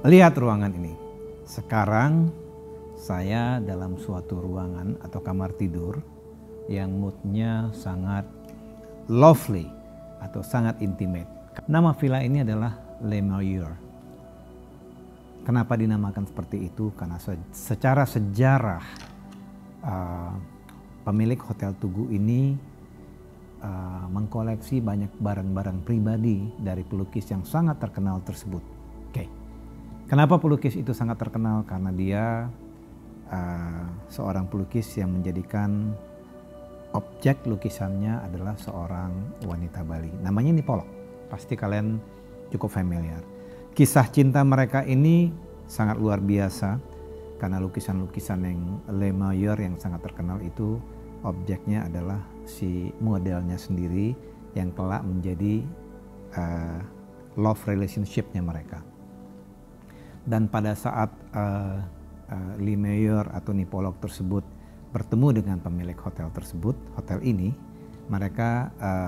Lihat ruangan ini. Sekarang saya dalam suatu ruangan atau kamar tidur yang moodnya sangat lovely atau sangat intimate. Nama villa ini adalah Le Meilleur. Kenapa dinamakan seperti itu? Karena secara sejarah pemilik Hotel Tugu ini mengkoleksi banyak barang-barang pribadi dari pelukis yang sangat terkenal tersebut. Kenapa pelukis itu sangat terkenal? Karena dia seorang pelukis yang menjadikan objek lukisannya adalah seorang wanita Bali. Namanya Nipolok. Pasti kalian cukup familiar. Kisah cinta mereka ini sangat luar biasa karena lukisan-lukisan yang Le Meilleur yang sangat terkenal itu objeknya adalah si modelnya sendiri yang kelak menjadi love relationship-nya mereka. Dan pada saat Le Meilleur atau Nipolok tersebut bertemu dengan pemilik hotel tersebut, hotel ini, mereka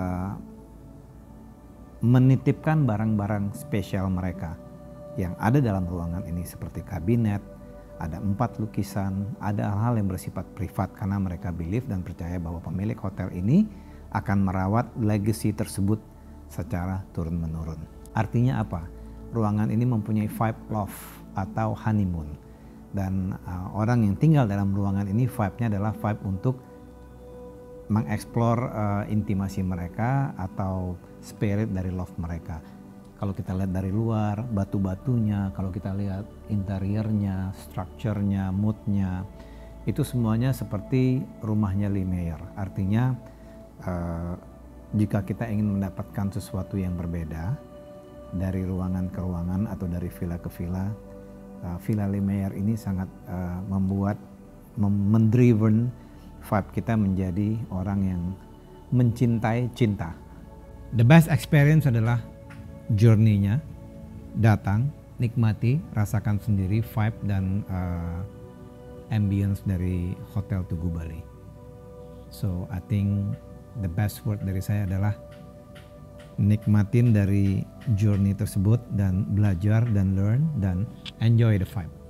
menitipkan barang-barang spesial mereka yang ada dalam ruangan ini seperti kabinet, ada 4 lukisan, ada hal-hal yang bersifat privat karena mereka believe dan percaya bahwa pemilik hotel ini akan merawat legacy tersebut secara turun-menurun. Artinya apa? Ruangan ini mempunyai vibe love atau honeymoon. Dan orang yang tinggal dalam ruangan ini vibe-nya adalah vibe untuk mengeksplor intimasi mereka atau spirit dari love mereka. Kalau kita lihat dari luar, batu-batunya, kalau kita lihat interiornya, strukturnya, moodnya, itu semuanya seperti rumahnya Le Meilleur. Artinya jika kita ingin mendapatkan sesuatu yang berbeda dari ruangan ke ruangan atau dari villa ke villa, Villa Le Meilleur ini sangat mendriven vibe kita menjadi orang yang mencintai cinta. The best experience adalah journey-nya, datang, nikmati, rasakan sendiri vibe dan ambience dari Hotel Tugu Bali. So I think the best word dari saya adalah nikmatin dari journey tersebut dan belajar dan learn dan enjoy the vibe.